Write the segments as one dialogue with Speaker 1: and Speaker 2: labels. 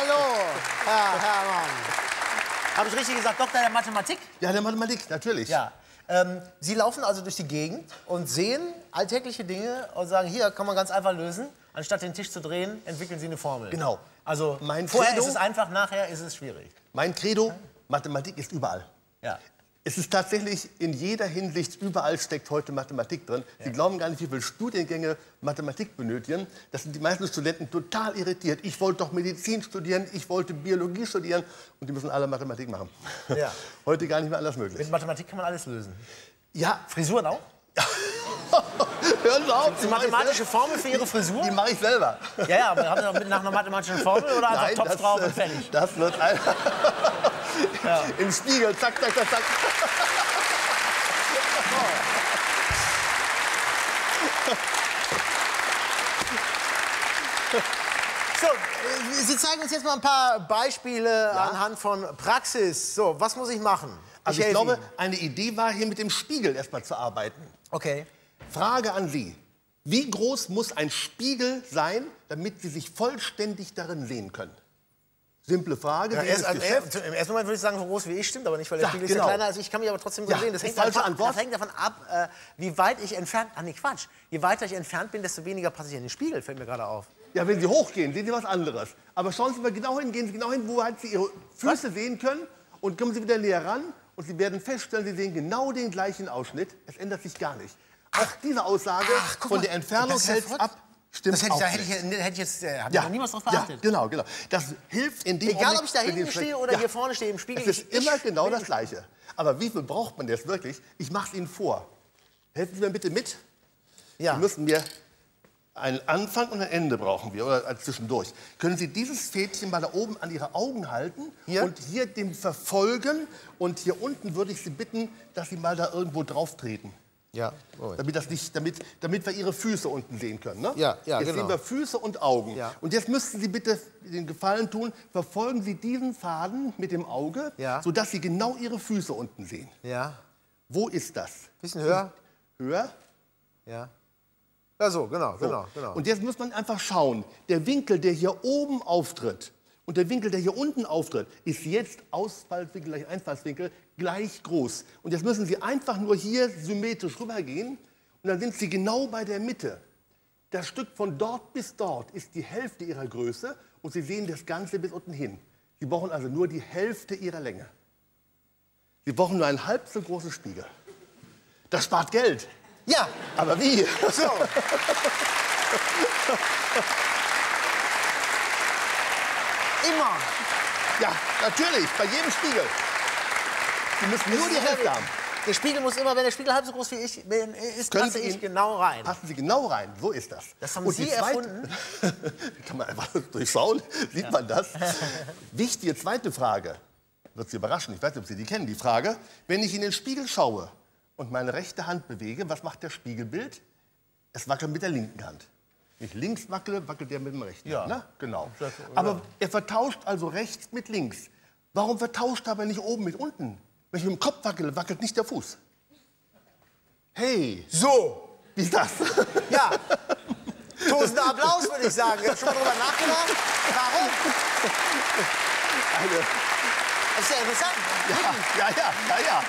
Speaker 1: Hallo, Herr Herrmann. Habe ich richtig gesagt, Doktor der Mathematik?
Speaker 2: Ja, der Mathematik, natürlich.
Speaker 1: Ja. Sie laufen also durch die Gegend und sehen alltägliche Dinge und sagen, hier kann man ganz einfach lösen. Anstatt den Tisch zu drehen, entwickeln Sie eine Formel.
Speaker 2: Genau.
Speaker 1: Also
Speaker 2: Mein
Speaker 1: vorher
Speaker 2: Credo,
Speaker 1: ist es einfach, nachher ist es schwierig.
Speaker 2: Mein Credo, Mathematik ist überall.
Speaker 1: Ja.
Speaker 2: Es ist tatsächlich in jeder Hinsicht, überall steckt heute Mathematik drin. Sie glauben gar nicht, wie viele Studiengänge Mathematik benötigen. Das sind die meisten Studenten total irritiert. Ich wollte doch Medizin studieren, ich wollte Biologie studieren und die müssen alle Mathematik machen.
Speaker 1: Ja.
Speaker 2: Heute gar nicht mehr anders möglich.
Speaker 1: Mit Mathematik kann man alles lösen.
Speaker 2: Ja.
Speaker 1: Frisuren auch?
Speaker 2: Hören Sie auf!
Speaker 1: Die mathematische Formel für Ihre Frisur?
Speaker 2: Die mache ich selber.
Speaker 1: Ja, ja, aber haben Sie auch nach einer mathematischen Formel oder einfach
Speaker 2: Nein,
Speaker 1: Topf drauf und fertig?
Speaker 2: Das wird ein
Speaker 1: Ja.
Speaker 2: Im Spiegel, zack, zack, zack, zack.
Speaker 1: So, Sie zeigen uns jetzt mal ein paar Beispiele anhand von Praxis. So, was muss ich machen?
Speaker 2: Also ich glaube, eine Idee war, hier mit dem Spiegel erstmal zu arbeiten.
Speaker 1: Okay.
Speaker 2: Frage an Sie. Wie groß muss ein Spiegel sein, damit Sie sich vollständig darin sehen können? Simple Frage.
Speaker 1: Ja, Im ersten Moment würde ich sagen, so groß wie ich, stimmt aber nicht, weil der Spiegel ist ja kleiner als ich. Ich kann mich aber trotzdem so sehen. Das hängt davon ab, wie weit ich entfernt... Ach nee, Quatsch. Je weiter ich entfernt bin, desto weniger passe ich in den Spiegel, fällt mir gerade auf.
Speaker 2: Ja, wenn Sie hochgehen, sehen Sie was anderes. Aber schauen Sie mal genau hin, gehen Sie genau hin, wo halt Sie Ihre Füße sehen können. Und kommen Sie wieder näher ran und Sie werden feststellen, Sie sehen genau den gleichen Ausschnitt. Es ändert sich gar nicht. Auch diese Aussage von der Entfernung hält ab. Stimmt
Speaker 1: das hätte ich jetzt noch niemals drauf beachtet.
Speaker 2: Ja, genau. Das hilft in dem
Speaker 1: Egal, ob ich da hinten stehe oder hier vorne stehe im Spiegel.
Speaker 2: Es ist immer genau das Gleiche. Aber wie viel braucht man jetzt wirklich? Ich mache es Ihnen vor. Helfen Sie mir bitte mit.
Speaker 1: Ja.
Speaker 2: Sie müssen mir einen Anfang und ein Ende brauchen wir, oder zwischendurch. Können Sie dieses Fädchen mal da oben an Ihre Augen halten und hier dem verfolgen? Und hier unten würde ich Sie bitten, dass Sie mal da irgendwo drauf treten.
Speaker 1: Ja.
Speaker 2: Damit wir Ihre Füße unten sehen können. Ne?
Speaker 1: Ja,
Speaker 2: jetzt
Speaker 1: genau.
Speaker 2: sehen wir Füße und Augen.
Speaker 1: Ja.
Speaker 2: Und jetzt müssten Sie bitte den Gefallen tun, verfolgen Sie diesen Faden mit dem Auge, sodass Sie genau Ihre Füße unten sehen.
Speaker 1: Ja.
Speaker 2: Wo ist das?
Speaker 1: Bisschen höher.
Speaker 2: Höher?
Speaker 1: Ja. Ja, so, genau.
Speaker 2: Und jetzt muss man einfach schauen, der Winkel, der hier oben auftritt, und der Winkel, der hier unten auftritt, ist jetzt Ausfallwinkel gleich Einfallswinkel gleich groß. Und jetzt müssen Sie einfach nur hier symmetrisch rübergehen und dann sind Sie genau bei der Mitte. Das Stück von dort bis dort ist die Hälfte Ihrer Größe und Sie sehen das Ganze bis unten hin. Sie brauchen also nur die Hälfte Ihrer Länge. Sie brauchen nur einen halb so großen Spiegel. Das spart Geld.
Speaker 1: Ja.
Speaker 2: Aber wie?
Speaker 1: So. Immer.
Speaker 2: Ja, natürlich, bei jedem Spiegel. Sie müssen nur die Hälfte haben.
Speaker 1: Der Spiegel muss immer, wenn der Spiegel halb so groß wie ich ist, passe ich genau rein.
Speaker 2: Passen Sie genau rein, so ist das.
Speaker 1: Das haben Sie erfunden?
Speaker 2: Kann man einfach durchschauen, sieht man das. Wichtige zweite Frage, wird Sie überraschen, ich weiß nicht, ob Sie die kennen, die Frage. Wenn ich in den Spiegel schaue und meine rechte Hand bewege, was macht das Spiegelbild? Es wackelt mit der linken Hand. Wenn ich links wackele, wackelt der mit dem rechten.
Speaker 1: Ja.
Speaker 2: Ne? Genau. Aber er vertauscht also rechts mit links. Warum vertauscht er aber nicht oben mit unten? Wenn ich mit dem Kopf wackele, wackelt nicht der Fuß. Hey.
Speaker 1: So.
Speaker 2: Wie ist das?
Speaker 1: Ja. Tosender Applaus, würde ich sagen. Ihr habt schon mal drüber nachgedacht? Warum? Das ist ja interessant.
Speaker 2: Ja.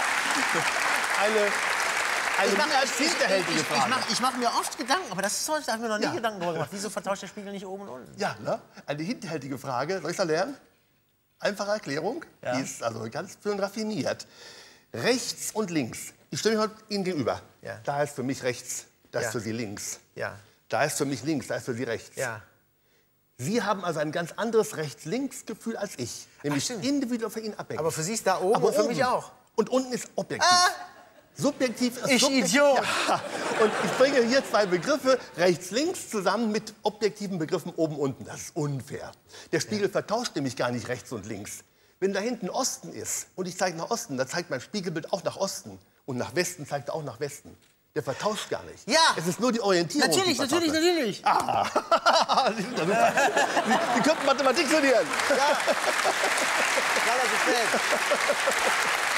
Speaker 2: Eine mehr als hinterhältige Frage.
Speaker 1: Ich mache mir oft Gedanken, aber das ist toll, da habe ich mir noch nie Gedanken drüber gemacht. Wieso vertauscht der Spiegel nicht oben und unten?
Speaker 2: Ja, ne? Eine hinterhältige Frage. Soll ich da lernen? Einfache Erklärung.
Speaker 1: Ja.
Speaker 2: Die ist also ganz schön raffiniert. Rechts und links. Ich stelle mich heute Ihnen gegenüber.
Speaker 1: Ja.
Speaker 2: Da ist für mich rechts, da ist für Sie links.
Speaker 1: Ja.
Speaker 2: Da ist für mich links, da ist für Sie rechts.
Speaker 1: Ja.
Speaker 2: Sie haben also ein ganz anderes Rechts-Links-Gefühl als ich. Nämlich individuell für ihn abhängig.
Speaker 1: Aber für Sie ist da oben und für mich auch.
Speaker 2: Und unten ist objektiv. Subjektiv ist
Speaker 1: Ich
Speaker 2: subjektiv.
Speaker 1: Idiot!
Speaker 2: Ja. Und ich bringe hier zwei Begriffe, rechts-links, zusammen mit objektiven Begriffen oben-unten. Das ist unfair. Der Spiegel vertauscht nämlich gar nicht rechts und links. Wenn da hinten Osten ist und ich zeige nach Osten, dann zeigt mein Spiegelbild auch nach Osten. Und nach Westen zeigt er auch nach Westen. Der vertauscht gar nicht.
Speaker 1: Ja!
Speaker 2: Es ist nur die Orientierung.
Speaker 1: Natürlich.
Speaker 2: Ah, Sie könnten Mathematik studieren.
Speaker 1: Ja. Relativ spät.